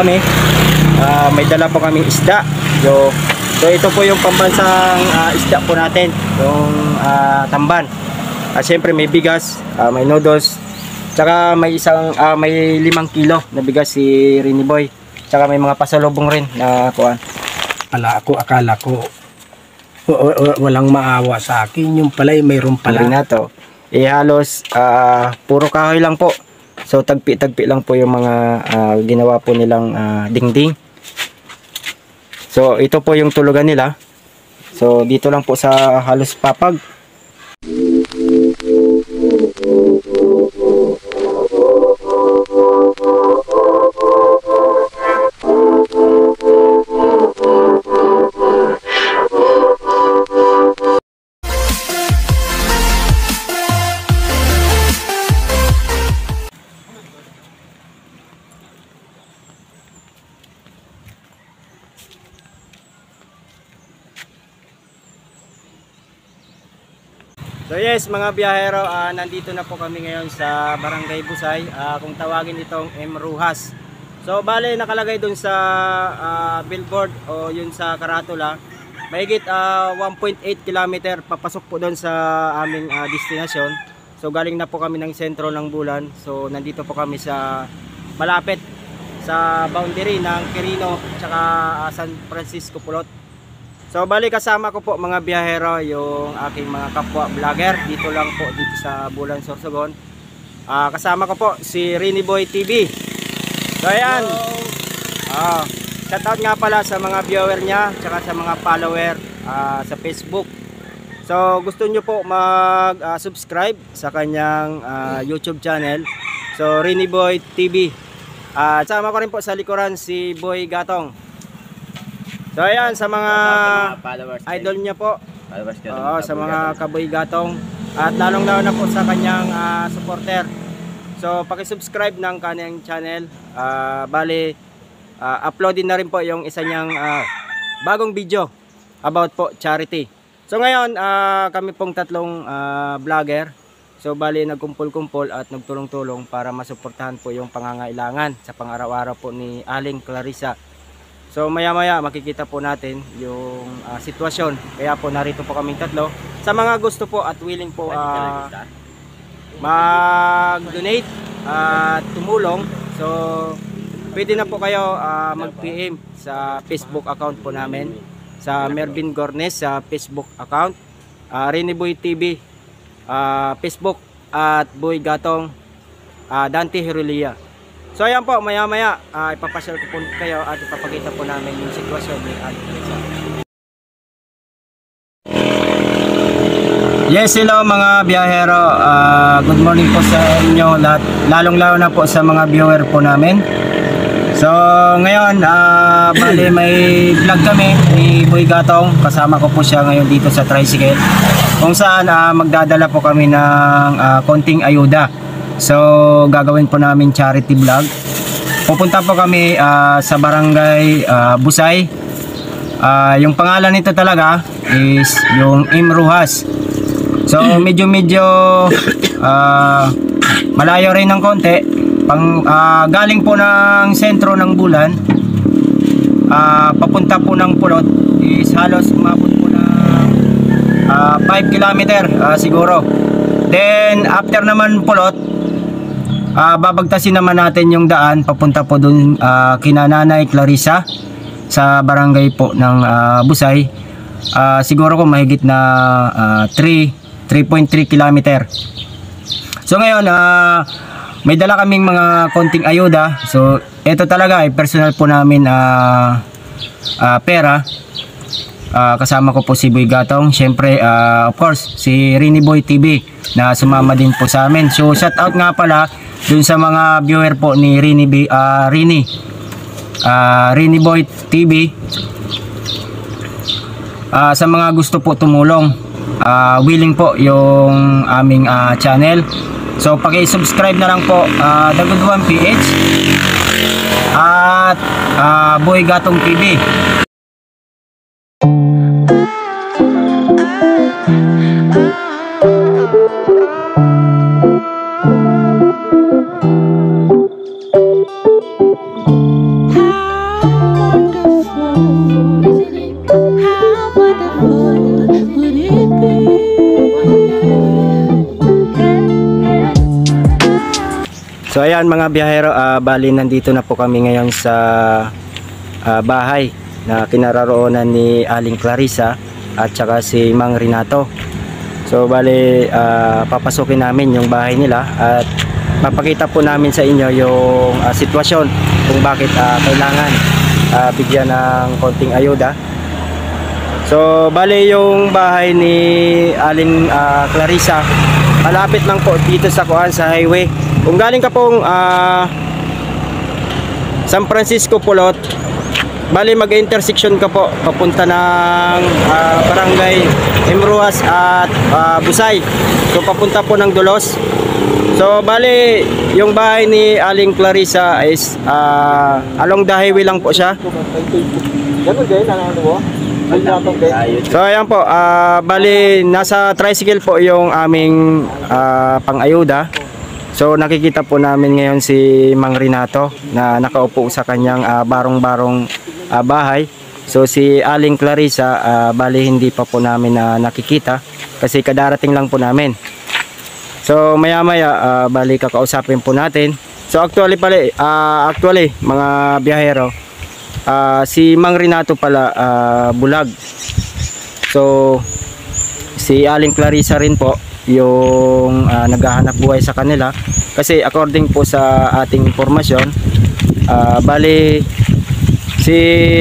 kami. May dala po kaming isda. So ito po yung pambansang isda po natin, yung tamban. At syempre may bigas, may noodles, tsaka may may 5 kilo na bigas si Rini Boy. Tsaka may mga pasalubong rin na kuan. Akala ko walang maawa sa akin, yung pala'y mayroon pala na to. Halos puro kahoy lang po. So tagpi-tagpi lang po yung mga ginawa po nilang dingding. So ito po yung tulugan nila. So dito lang po sa halos papag. So yes mga biyahero, nandito na po kami ngayon sa Barangay Busay, kung tawagin itong M. Ruhas. So bale nakalagay dun sa billboard o yun sa karatula, mahigit 1.8 km papasok po dun sa aming destinasyon. So galing na po kami ng sentro ng Bulan. So nandito po kami sa malapit sa boundary ng Quirino tsaka San Francisco Pulot. So bali kasama ko po mga biyahero yung aking mga kapwa vlogger dito lang po dito sa Bulan, Sorsogon. Kasama ko po si Rini Boy TV. So ayan. Shout out nga pala sa mga viewer niya tsaka sa mga follower sa Facebook. So gusto nyo po mag-subscribe sa kanyang YouTube channel. So Rini Boy TV. Kasama ko rin po sa likuran si Boy Gatong. So ayan, sa mga idol niya po, sa mga kaboy gatong, at lalong lalo na po sa kanyang supporter. So paki-subscribe ng kanyang channel. Bali uploadin na rin po yung isa niyang bagong video about po charity. So ngayon kami pong tatlong vlogger. So bali nagkumpul-kumpul at nagtulong-tulong para masuportahan po yung pangangailangan sa pang-araw-araw po ni Aling Clarissa. So maya-maya makikita po natin yung sitwasyon. Kaya po narito po kaming tatlo. Sa mga gusto po at willing po mag-donate at tumulong, so pwede na po kayo mag-PM sa Facebook account po namin, sa Mervin Gornes sa Facebook account, Rini Boy TV Facebook, at Boy Gatong Dante Herolia. So ayan po, maya-maya ipapasyal ko po kayo at ipapakita po namin yung sitwasyon ni Aling Clarissa. Yes, hello mga biyahero. Good morning po sa inyo lahat, lalong-lalo na po sa mga viewer po namin. So ngayon, bali may vlog kami ni Boy Gatong. Kasama ko po siya ngayon dito sa tricycle, kung saan magdadala po kami ng konting ayuda. So gagawin po namin charity vlog. Pupunta po kami sa Barangay Busay. Yung pangalan nito talaga is yung M. Ruhas. So medyo malayo rin ng konti. Galing po ng sentro ng Bulan, papunta po ng Pulot is halos umabot po ng 5 km siguro. Then after naman Pulot, babagtasin naman natin yung daan papunta po dun kina Nanay Clarissa sa barangay po ng Busay. Siguro ko mahigit na 3.3 km. So ngayon may dala kaming mga konting ayuda. So ito talaga ay personal po namin pera. Kasama ko po si Boy Gatong, syempre of course si Rini Boy TV na sumama din po sa amin. So shout out nga pala dun sa mga viewer po ni Rini Boy TV. Sa mga gusto po tumulong, willing po yung aming channel. So paki-subscribe na lang po The Good One PH at Boy Gatong TV. So ayan mga biyahero, bali nandito na po kami ngayon sa bahay na kinaroroonan ni Aling Clarissa at saka si Mang Renato. So bali papasukin namin yung bahay nila at papakita po namin sa inyo yung sitwasyon kung bakit kailangan bigyan ng konting ayuda. So bali yung bahay ni Aling Clarissa malapit lang po dito sa sa highway. Kung galing ka pong San Francisco Pulot, bali mag-intersection ka po papunta ng Barangay Emruhas at Busay. So papunta po ng Dulos. So bali yung bahay ni Aling Clarissa is along the highway lang po siya. So ayan po, bali nasa tricycle po yung aming pang-ayuda. So nakikita po namin ngayon si Mang Renato na nakaupo sa kanyang barong-barong bahay. So si Aling Clarissa bali hindi pa po namin nakikita kasi kadarating lang po namin. So maya-maya bali kakausapin po natin. So actually mga biyahero, si Mang Renato pala bulag. So si Aling Clarissa rin po yung naghahanap buhay sa kanila kasi according po sa ating impormasyon, bali si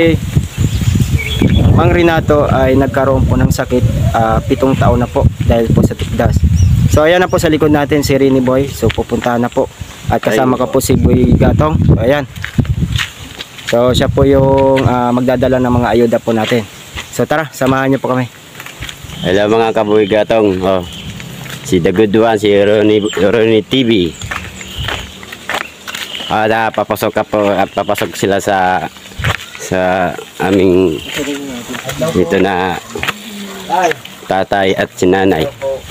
Mang Renato ay nagkaroon po ng sakit 7 taon na po dahil po sa tikdas. So ayan na po sa likod natin si Rini Boy. So pupuntahan na po at kasama ka po si Boy Gatong. So ayan, so siya po yung magdadala ng mga ayuda po natin. So tara, samahan niyo po kami. Hello mga kabuhi gatong. Si The Good One, si Ronnie TV. Papasok sila sa aming dito na tatay at si nanay.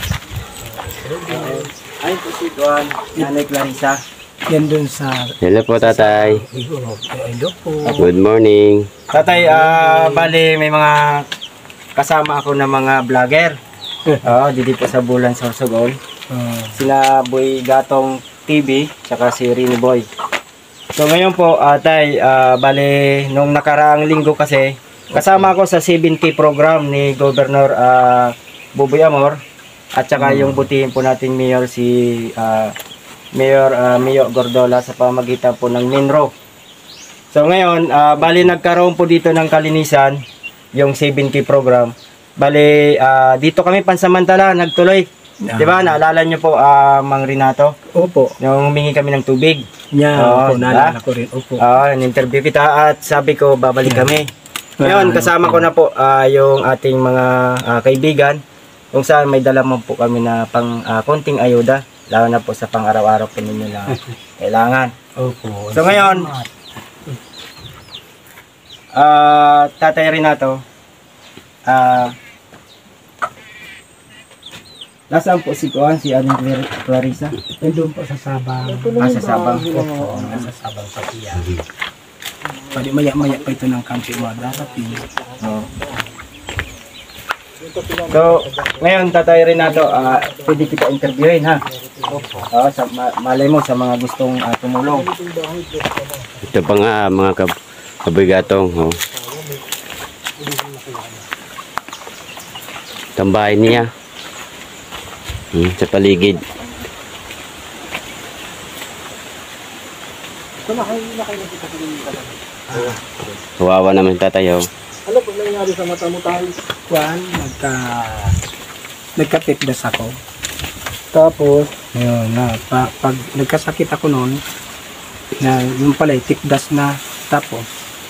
Ay po si Duan, Nanay Clarissa. Yan dun sa... Hello po tatay. Hello po. Good morning. Tatay, bali may mga kasama ako na mga vlogger. Dito po sa Bulan Sorsogon. Sina Boy Gatong TV, tsaka si Rini Boy. So ngayon po, tay, bali nung nakaraang linggo kasi, kasama ako sa 70 program ni Governor Buboy Amor at saka yung butihin po nating mayor si Mayor Mio Gordola sa pamagitan po ng Minro. So ngayon, bali nagkaroon po dito ng kalinisan yung 70 program. Bali dito kami pansamantala nagtuloy. 'Di ba? Naalala niyo po Mang Renato? Opo. Nung humingi kami ng tubig. Opo, naalala ko rin. Opo. In-interview kita at sabi ko babalik kami. Ngayon kasama ko na po yung ating mga kaibigan kung saan may dala mo po kami na pang konting ayuda, lalo na po sa pang-araw-araw po ninyo na kailangan. Opo. So ngayon, Tatay Renato, nasaan po si Aling Clarissa? Nandun po sa Sabang. Sa Sabang. Opo, nasa Sabang sa Pia. Pwede maya-maya pa ito ng kampi mo darating. So, ngayon Tatay Renato, pwede kita interviewin ha? Malay mo sa mga gustong tumulong. Ito pa nga mga kabuhi gatong. Tambahay niya. Sa paligid. Kawawa naman tatay. Ano po nangyari sa mata mo tayo? Juan, nagkatikdas ako. Tapos, yun, pag nagkasakit ako noon, na yung pala, tikdas na. Tapos,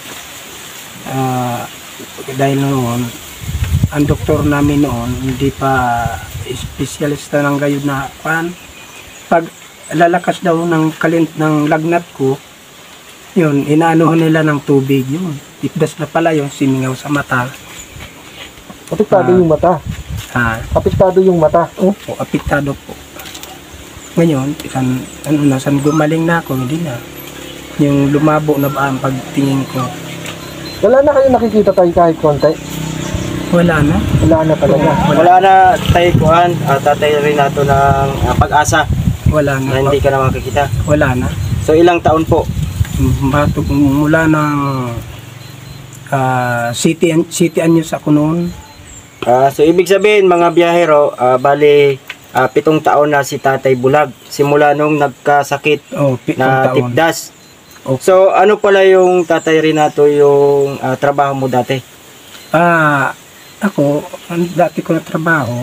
dahil noon, ang doktor namin noon, hindi pa espesyalista ng gayud na pag lalakas daw ng lagnat ko, yun, inaanuhan nila ng tubig yun. Tikdas na pala yun, simingaw sa mata. Apektado yung mata. Apektado yung mata. Opo, apektado po. Ngayon, saan gumaling na ako, hindi na. yung lumabo na ba ang pagtingin ko. Wala na kayo nakikita tayo kahit konti? Wala na. Wala na talaga. Wala na tayo kuhan, Tatay Renato ng pag-asa Wala na. na hindi ka na makikita. Wala na. So ilang taon po? Mula ng city anyos ako noon. So ibig sabihin mga biyahero, bali 7 taon na si Tatay Bulag simula nung nagkasakit na Taon. tipdas. Okay. So ano pala yung Tatay Renato yung trabaho mo dati? Ako, dati ko na trabaho,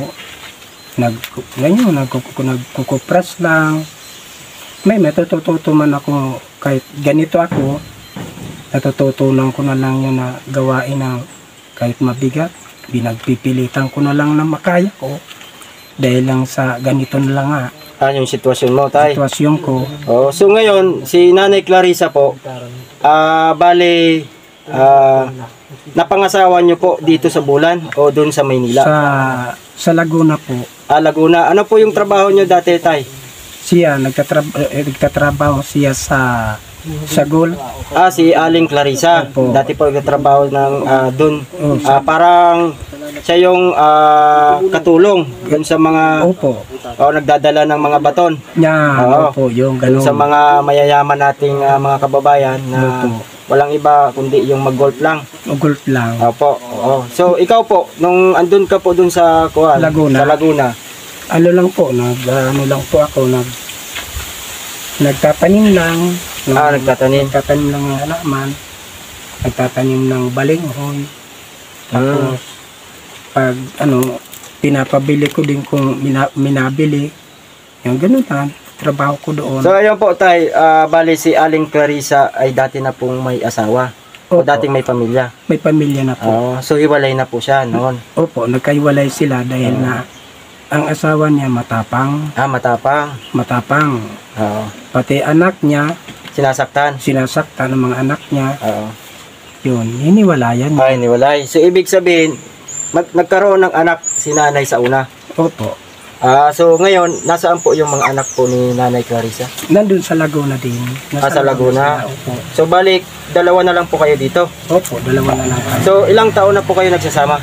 nagkukupras lang. May natututo man ako, kahit ganito ako, natututunan ko na lang yun na gawain ng kahit mabigat. Binagpipilitan ko na lang na makaya ko. Dahil lang sa ganito na lang Yung sitwasyon mo, Tay? sitwasyon ko. So ngayon, si Nanay Clarissa po, bali, napangasawa nyo po dito sa Bulan o doon sa Maynila? Sa Laguna po. Laguna. Ano po yung trabaho nyo dati, Tay? Siya, nagtatrabaho siya sa Sagol. Si Aling Clarissa. Opo. Dati po nagtatrabaho ng doon. Oh, Parang siya yung katulong doon sa mga Opo. nagdadala ng mga baton. Yan, Oo. opo, yung Doon ganun. sa mga mayayaman nating mga kababayan na Opo. walang iba kundi yung mag-golf lang. Golf lang. Opo. Oo. So ikaw po, nung andun ka po doon sa Laguna. sa Laguna. Ano lang po, lang po ako, nagtatanim lang. Nagtatanim. Nagtatanim lang ng halaman. Nagtatanim ng balinghoy. Tapos, pag pinapabili ko din kung minabili. Yung ganun lang, trabaho ko doon. So ayun po Tay, bali si Aling Clarissa ay dati na pong may asawa. O Opo. dating may pamilya. May pamilya na po. So hiwalay na po siya noon. Opo, nagkaiwalay sila dahil na ang asawa niya matapang. Matapang. Matapang. Oo. Pati anak niya, Sinasaktan. sinasaktan ng mga anak niya. Oo. Yun, hiniwalayan niya. Ay, niwalay. So ibig sabihin, nagkaroon ng anak si nanay sa una. Opo. So ngayon, nasaan po yung mga anak po ni Nanay Clarissa? Nandun sa Laguna din. Sa Laguna. sila, Opo. So balik, dalawa na lang po kayo dito. Opo, dalawa na lang kami. So ilang taon na po kayo nagsasama?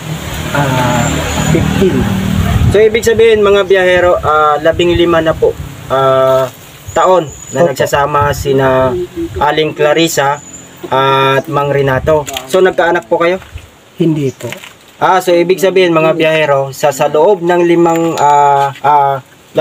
15. So ibig sabihin mga biyahero, 15 na po taon na Opo. nagsasama sina Aling Clarissa at Mang Renato. So nagkaanak po kayo? Hindi po. So ibig sabihin mga biyahero, sa loob ng 15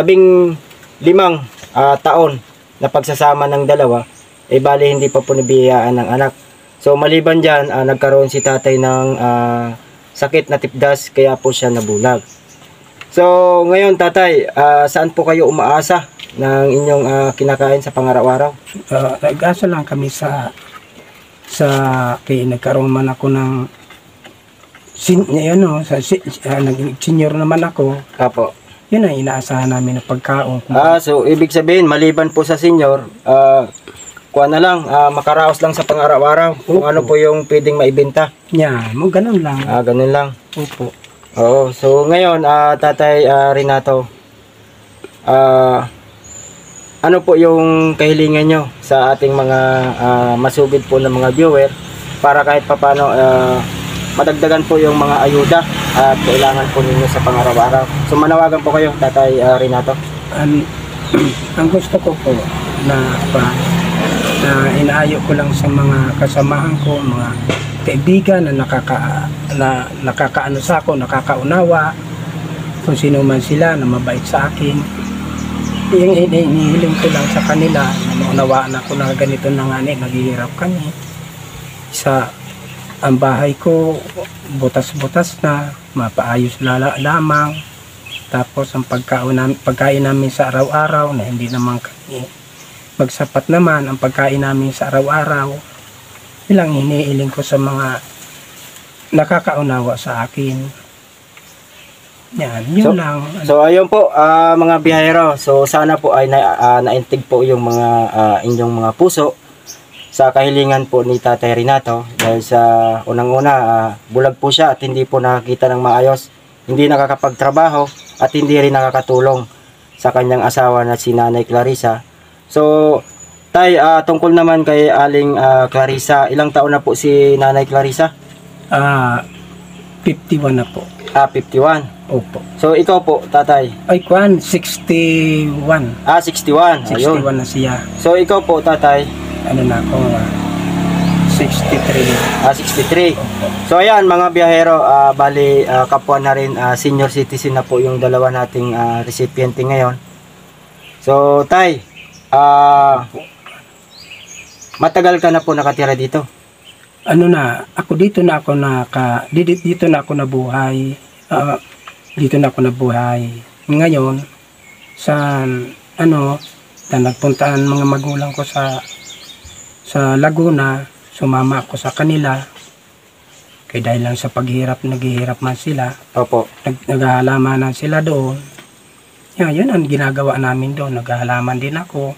taon na pagsasama ng dalawa, bali hindi pa po nabiyayaan ng anak. So maliban dyan, nagkaroon si tatay ng sakit na tipdas, kaya po siya nabulag. So ngayon tatay, saan po kayo umaasa ng inyong kinakain sa pangaraw-araw? Nag-asa lang kami sa nagkaroon man ako ng senior naman ako. Apo. Yun ang inaasahan namin na pagkaon. So ibig sabihin maliban po sa senior, kuha na lang, makaraos lang sa pang-araw-araw kung ano po yung pwedeng maibenta. Yan, mo ganun lang. Ganun lang. Opo. Oo, so ngayon, Tatay Renato, ano po yung kahilingan nyo sa ating mga masugid po ng mga viewer para kahit papano madagdagan po yung mga ayuda at kailangan po ninyo sa pang-araw-araw. So manawagan po kayo, Tatay Renato. Ang gusto ko po na inaayo ko lang sa mga kasamahan ko, mga kaibigan na nakakaano sa ako, nakakaunawa, kung sino man sila na mabait sa akin. Yung inihiling ko lang sa kanila na maunawaan ako na ganito na nga naghihirap kami. Ang bahay ko butas-butas na, mapaayos lamang. Tapos ang pagkain namin sa araw-araw na hindi naman kami magsapat naman ang pagkain namin sa araw-araw. Ilang iniiling ko sa mga nakakaunawa sa akin. Yan, yun lang. So ayun po mga biyahero. So sana po ay naintig po yung mga inyong mga puso sa kahilingan po ni Tatay Renato, dahil sa unang-una bulag po siya at hindi po nakakita ng maayos, hindi nakakapagtrabaho at hindi rin nakakatulong sa kanyang asawa na si Nanay Clarissa. So Tay, tungkol naman kay Aling Clarissa, ilang taon na po si Nanay Clarissa? 51 na po. 51. Opo. So ikaw po, tatay? Ay, kwan, 61. 61. 61 Ayun. na siya. So ikaw po, tatay? Ano na ako, 63. 63. Opo. So ayan mga biyahero, bali kapwa na rin, senior citizen na po yung dalawa nating recipiente ngayon. So tay, matagal ka na po nakatira dito? Ano na, ako dito na ako dito na ako nabuhay. Dito na ako nabuhay. Ngayon, sa nagpuntaan mga magulang ko sa Laguna, sumama ako sa kanila. Kaya dahil lang sa naghihirap man sila. Opo. Naghahalaman sila doon. Yun ang ginagawa namin doon. Naghahalaman din ako.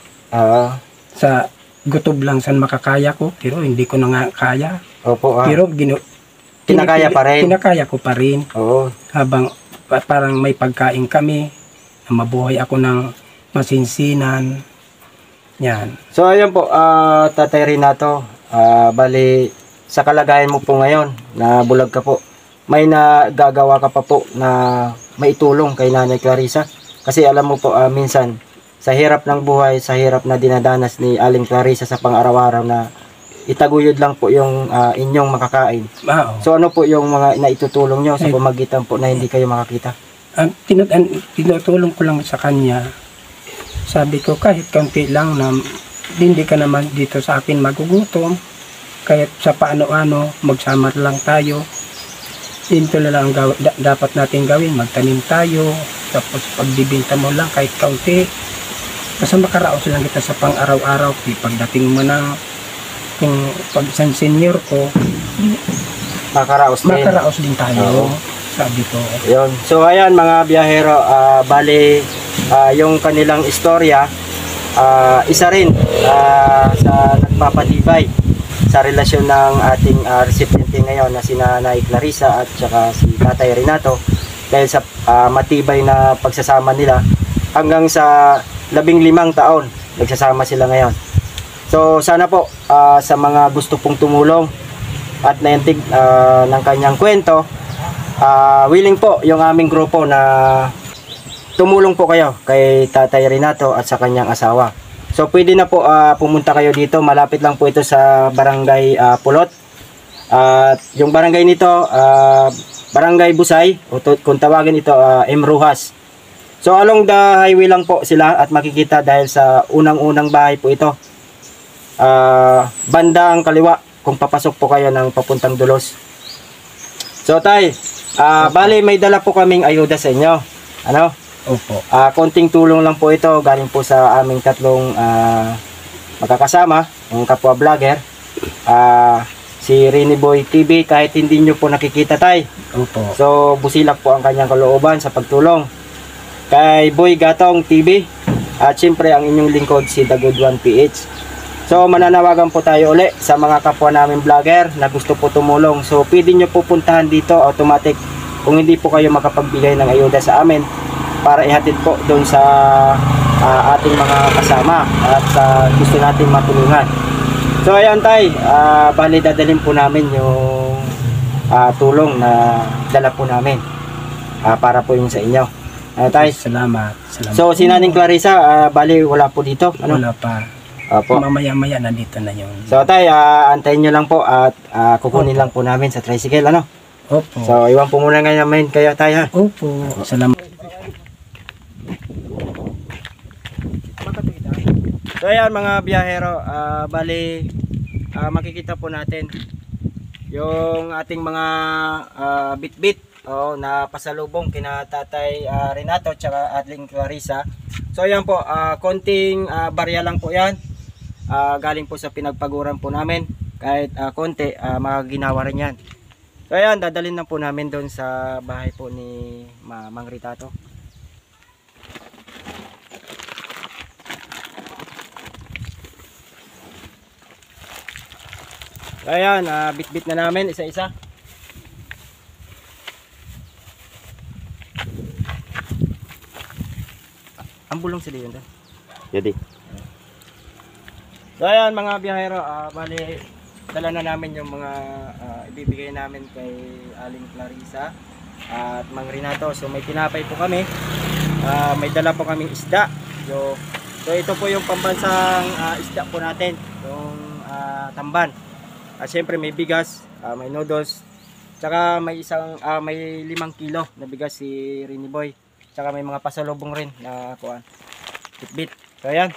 Sa gutob lang saan makakaya ko, pero hindi ko na nga kaya. Opo. Pero Kinakaya pa rin? Kinakaya ko pa rin. Oo. Habang parang may pagkain kami, na mabuhay ako ng masinsinan. Yan. So ayun po, Tatay Renato, bali sa kalagayan mo po ngayon na bulag ka po, may nagagawa ka pa po na maitulong kay Nanay Clarissa? Kasi alam mo po, minsan sa hirap ng buhay, sa hirap na dinadanas ni Aling Clarissa sa pang-araw-araw na itaguyod lang po yung inyong makakain. So ano po yung mga naitutulong nyo sa pamagitan po na hindi kayo makakita? Tinutulong ko lang sa kanya. Sabi ko kahit kaunti lang na hindi ka naman dito sa akin magugutom. Kahit sa paano-ano, magsama lang tayo. Ito na lang ang dapat natin gawin. Magtanim tayo. Tapos pagbibinta mo lang kahit kaunti. Basta makaraos lang kita sa pang-araw-araw. Pagdating mo na kung pag isang senior ko, Makaraos din tayo. Sabi ko. Yun. So ayan mga biyahero, bali yung kanilang istorya, isa rin sa nagpapatibay sa relasyon ng ating recipiente ngayon na si Nanay Clarissa at saka si Tatay Renato, dahil sa matibay na pagsasama nila hanggang sa 15 taon nagsasama sila ngayon. So sana po sa mga gusto pong tumulong at naintig ng kanyang kwento, willing po yung aming grupo na tumulong po kayo kay Tatay Renato at sa kanyang asawa. So pwede na po pumunta kayo dito, malapit lang po ito sa Barangay Pulot. At yung barangay nito, Barangay Busay, o kung tawagin ito, M. Rojas. So along the highway lang po sila at makikita dahil sa unang-unang bahay po ito. Bandang kaliwa kung papasok po kayo ng papuntang Dulos. So tay, bali may dala po kaming ayuda sa inyo. Ano? Opo. Konting tulong lang po ito galing po sa aming tatlong magkakasama, yung kapwa vlogger. Si Rini Boy TV, kahit hindi nyo po nakikita tay. Opo. So busilak po ang kanyang kalooban sa pagtulong. Kay Boy Gatong TV, at siyempre ang inyong lingkod si The Good One PH. So mananawagan po tayo uli sa mga kapwa namin vlogger na gusto po tumulong. So pwede nyo po puntahan dito automatic kung hindi po kayo makapagbigay ng ayuda sa amin, para ihatid po doon sa ating mga kasama at gusto nating matulungan. So ayan tay, bali dadalhin po namin yung tulong na dala po namin para po yung sa inyo. Tay, Salamat. so si Naning Clarissa, bali wala po dito? Ano? Wala pa. Opo. Mamaya-maya nandito na yun. So tay, antayin nyo lang po at kukunin lang po namin sa tricycle, ano? Opo. So iwan po muna ngayon namin kayo tay, ha? Opo. Salamat. So ayan mga biyahero, bali makikita po natin yung ating mga bit-bit na pasalubong kina Tatay Renato at Aling Clarissa. So ayan po, konting barya lang po yan, galing po sa pinagpaguran po namin. Kahit konti, magaginawa rin yan. So ayan, dadalhin na po namin doon sa bahay po ni Mang Ritato. Ayan, bit-bit na namin isa-isa. Ang bulong sila yun doon. Jadi. So ayan mga biyahero, bali dala na namin yung mga ibibigay namin kay Aling Clarissa at Mang Renato. So may tinapay po kami, may dala po kaming isda. So ito po yung pambansang isda po natin, yung tamban. At syempre may bigas, may noodles, tsaka may may 5 kilo na bigas si Rini Boy. Tsaka may mga pasalubong rin na kuan, bitbit. So ayan.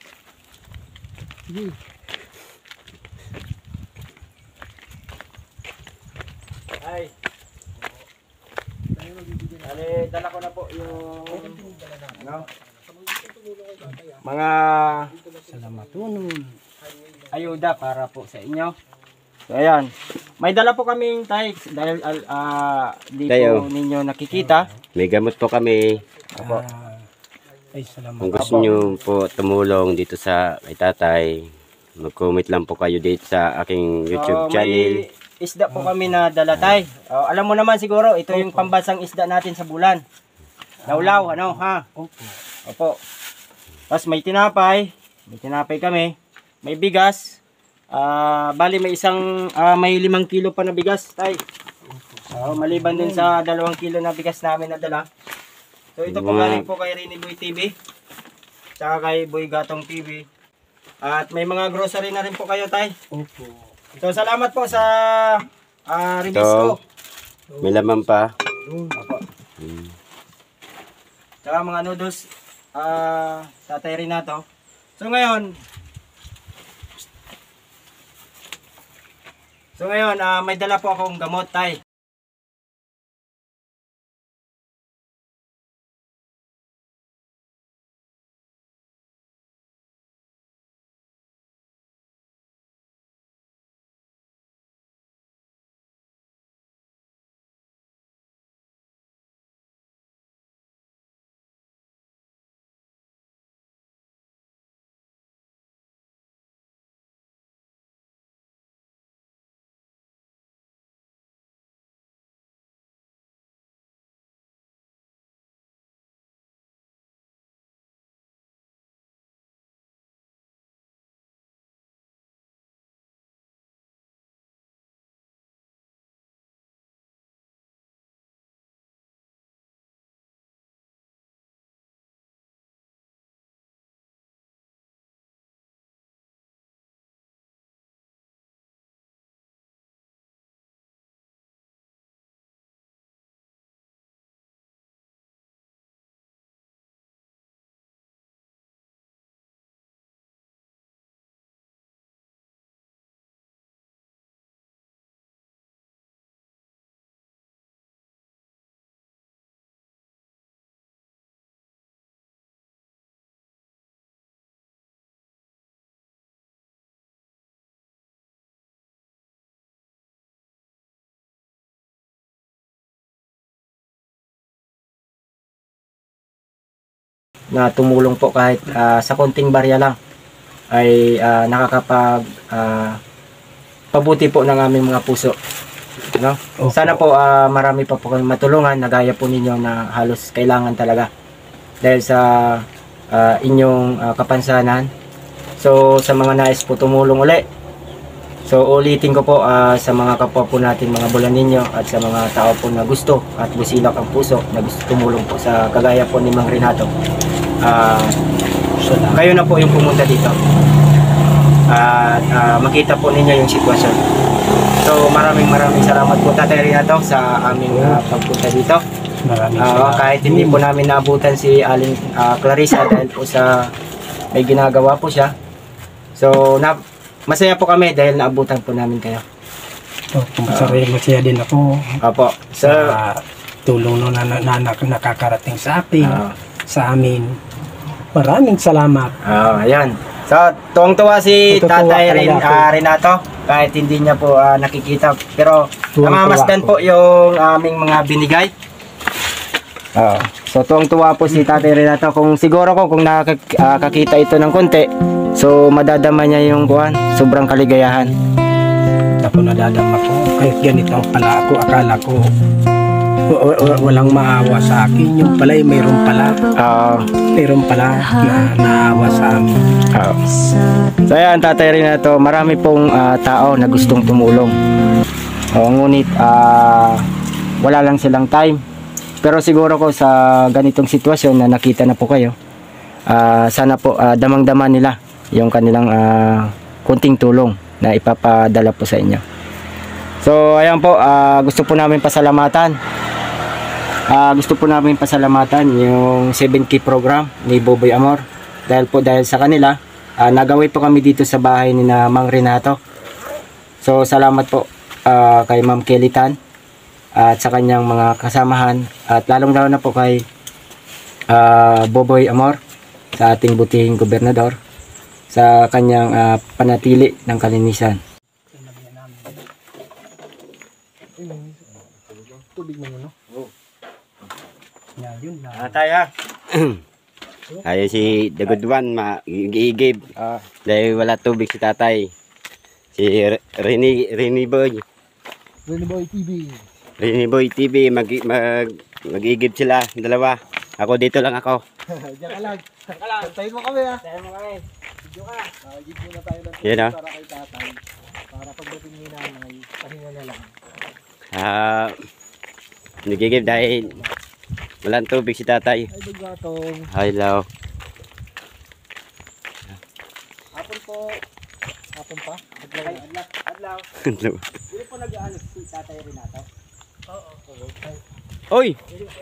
Ay. Dala ko na po yung mga ayuda para po sa inyo. So ayan. May dala po kaming tay dahil di Tayo. po ninyo nakikita. May gamot po kami. Opo. Ay, salamat. Kung gusto nyo po tumulong dito sa kay tatay, mag-comment lang po kayo dito sa aking YouTube channel. May isda po kami na dala tay. Alam mo naman siguro, ito yung pambansang isda natin sa bulan. Laulaw, ano ha? Opo. Opo. Tapos may tinapay kami. May bigas. Bali may may 5 kilo pa na bigas tay. Maliban dun sa 2 kilo na bigas namin na dala. So ito po galing po kay Rini Boy TV. Tsaka kay Boy Gatong TV. At may mga grocery na rin po kayo tay. Opo. So salamat po sa release Ito. ko. May laman pa. Opo. Tsaka mga noodles, Tatay Renato. So ngayon, may dala po akong gamot tay. Na tumulong po kahit sa konting barya lang ay nakakapag pabuti po ng aming mga puso, no? Opo. Sana po marami pa po kami matulungan na gaya po ninyo na halos kailangan talaga dahil sa inyong kapansanan. So sa mga nais po tumulong uli, so ulitin ko po sa mga kapwa po natin mga bulan ninyo at sa mga tao po na gusto at busilak ang puso na gusto tumulong po sa kagaya po ni Mang Renato. Kayo na po yung pumunta dito at makita po ninyo yung sitwasyon. So maraming salamat po Tatay Renato sa aming pagpunta dito. Maraming salamat. Kahit hindi po namin naabutan si Aling Clarissa dahil po sa may ginagawa po siya. So masaya po kami dahil naabutan po namin kayo. Masaya din ako Opo. So sa tulong na nakakarating sa atin, sa amin. Maraming salamat. Ayan. So, tuwang-tuwa si Natutuwa Tatay talaga Renato kahit hindi niya po nakikita. Pero Tuwang-tuwa namamasdan ako. po yung aming mga binigay. So, tuwang-tuwa po si Tatay Renato. Kung siguro ko kung nakakita ito ng konti, so madadama niya yung sobrang kaligayahan. Ako nadadama ko. Kahit ganito pala ako, akala ko walang maawa sa akin. Yung pala, mayroon pala. Mayroon pala na naawa sa amin. So ayan, Tatay Renato, marami pong tao na gustong tumulong. Ngunit wala lang silang time. Pero siguro ko sa ganitong sitwasyon na nakita na po kayo, sana po damang-dama nila yung kanilang kunting tulong na ipapadala po sa inyo. So ayan po, gusto po namin pasalamatan. Gusto po namin pasalamatan yung 7K program ni Boboy Amor. Dahil sa kanila, nagawi po kami dito sa bahay ni na Mang Renato. So salamat po kay Ma'am Kelly Tan at sa kanyang mga kasamahan, at lalong-lalo na po kay Boboy Amor, sa ating butihing gobernador, sa kanyang panatili ng kalinisan. Tubig mo yun, no? Tayo ha. Ayun si The Good One, mag-iigib. Dahil wala tubig si tatay. Si Rini Boy. Rini Boy TV, mag-iigib sila, dalawa. Ako dito lang ako. Diyan ka lang. Tayin mo kami, ha? Tayo mo kami. Video ka. Gib muna tayo ng Yan, para kay tatay. Para pagdating ni nanay, pahinga na lang. Nag-iigib dahil walang tubig si tatay. Ay, bagatong. Hello. Hapon po. Hapon pa? Adlaw. Hello. Hindi po nag-ano si Tatay Renato. Oy!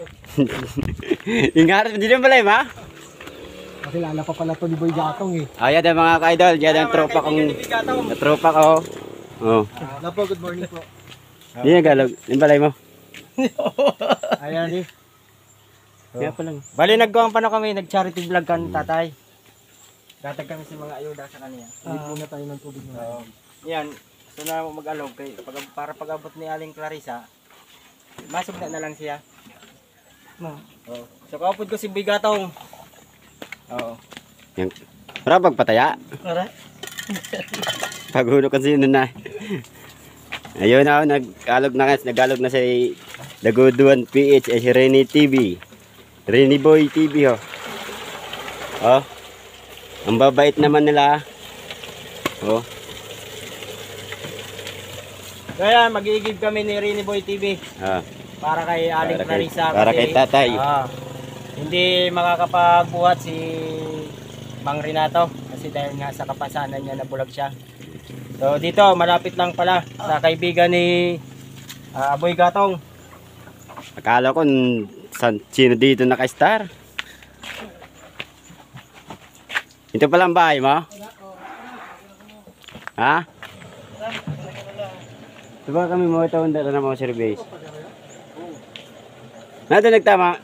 Ingat, hindi naman balay ma? Makilala pa pala to ni Boy Gatong, eh. Ayan ang mga ka-idol, yan ang tropa kong tropa ko. Oh. Hello po, good morning po. Hindi na galog, yung balay mo. Ayan di. Kaya pa lang. Bali nagawang pa na kami, nag-charity vlog kan tatay. Datag kami sa mga ayuda sa kanya. Gib muna tayo ng tubig na. Yan, gusto na ako mag-alog kay para pag-abot ni Aling Clarissa. Masog na lang siya. No. Oh. So kaupod ko si Bigatong. Oo. Yan. Para pagpataya. Alright. Paghulog kasi yun na. Ayun na, nag-alog na si The Good One PH, si Renny TV. Renny Boy TV, oh. Oh. Ang babait naman nila. Oh. Kaya mag-iigib kami ni Rini Boy TV Ah. para kay Aling Clarissa. Para kay tatay. Hindi makakapagbuhat si Mang Renato kasi dahil nga sa kapasanan niya nabulag siya. So dito malapit lang pala sa kaibigan ni Boy Gatong. Akala ko sino dito naka-star. Ito pala ang bahay mo? Ha? Diba kami mo ito na mga service? Nado nagtama?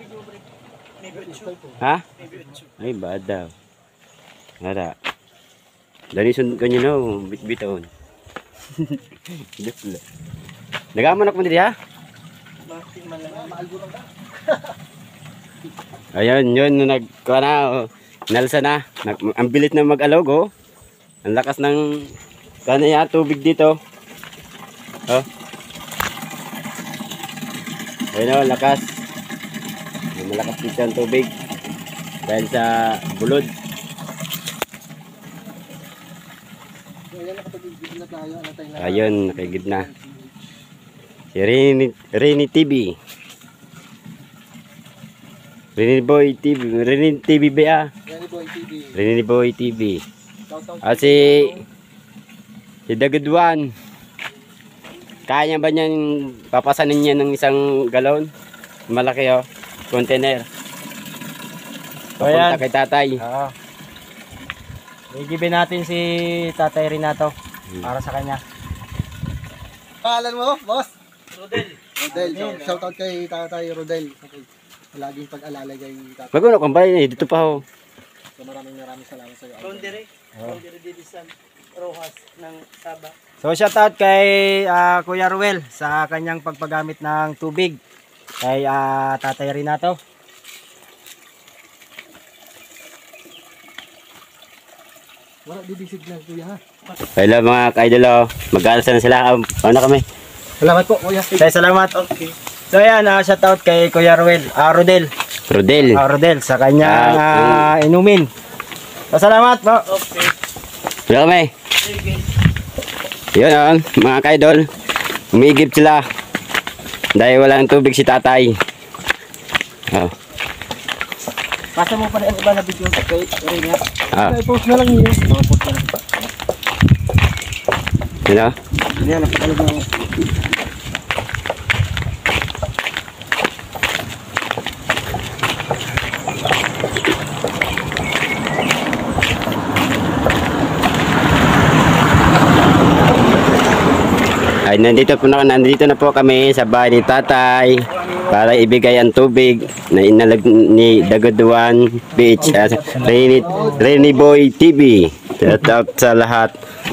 Ha? Ay bad daw. Nada. Danison ko nyo no, bit-biton. Nagaman ako dito ha? Ayun, yun, nagkuha na, nalsa na. Ang bilit na mag-alog, oh. Ang lakas ng kanaya tubig dito. Oh. Ayun, oh, lakas. Malakas dito ang tubig. Dahil sa bulod. Ayun, nakigib na. Si Rini TV. Rini Boy TV. Rini TV ba? Rini Boy TV. At si The Good One. Kaya ba niyan papasanin niya ng isang galon? Malaki oh. Container. Papunta kay tatay. Oo. Igibin natin si Tatay Renato para sa kanya. Pangalan mo, boss? Rodel. Shout out kay Tatay Rodel. Okay. Laging pag-alala kay Tatay. Magano kang bayan eh, dito pa ho. So maraming salamat sa iyo. Rondere Didisan Rojas ng Saba. So shout out kay Kuya Ruel sa kanyang pagpagamit ng tubig kay Tatay Renato. Wala bibisig na kuya ha. Hello mga ka-idol, mag-aalas na sila. Ano kami? Salamat po kuya. Salamat. Okay. So ayan, shout out kay Kuya Rodel. Rodel. Sa kanyang inumin. So, salamat po. Wala kami. Yun o, mga kaidol. Umigip sila. Dahil walang tubig si tatay. Oh. Pasa mo pa rin ang iba na video kay Rina. I-post na lang yun. Yun o. Yan, napakalag na. Ay, nandito na po kami sa bahay ni tatay para ibigay ang tubig na inalag ni Daguduan Beach at Rainy Boy TV. Shout out sa lahat.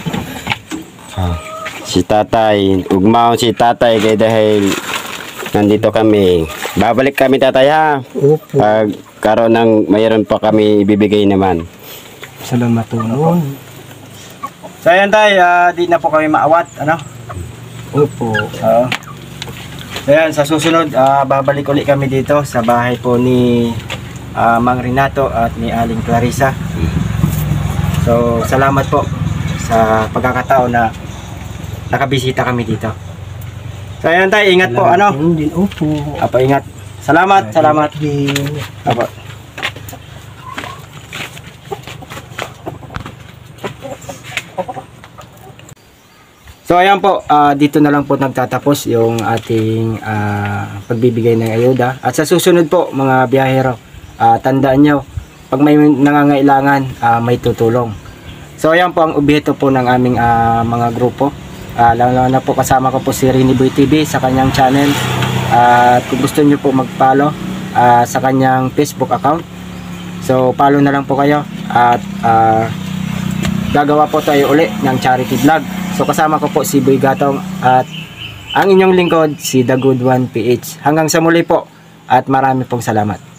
Si tatay, ugmaw si tatay kaya dahil nandito kami. Babalik kami tatay ha. Opo. Pag karoon ng mayroon pa kami ibibigay naman. Salamat po. So ayan tay, di na po kami maawat, ano? Opo. So ayan, sa susunod, babalik ulit kami dito sa bahay po ni Mang Renato at ni Aling Clarissa. So salamat po sa pagkakataon na nakabisita kami dito. So ayan tay, ingat po, ano? Din, opo. Apo, ingat. Salamat. Din. Apo. So ayan po, dito na lang po nagtatapos yung ating pagbibigay ng ayuda. At sa susunod po mga biyahero, tandaan nyo, pag may nangangailangan, may tutulong. So ayan po ang objeto po ng aming mga grupo. Lalo na po kasama ko po si Rainy Boy TV sa kanyang channel. At kung gusto nyo po mag-follow sa kanyang Facebook account, so follow na lang po kayo. At gagawa po tayo uli ng charity vlog. So kasama ko po si Boy Gatong at ang inyong lingkod si The Good One PH. Hanggang sa muli po at marami pong salamat.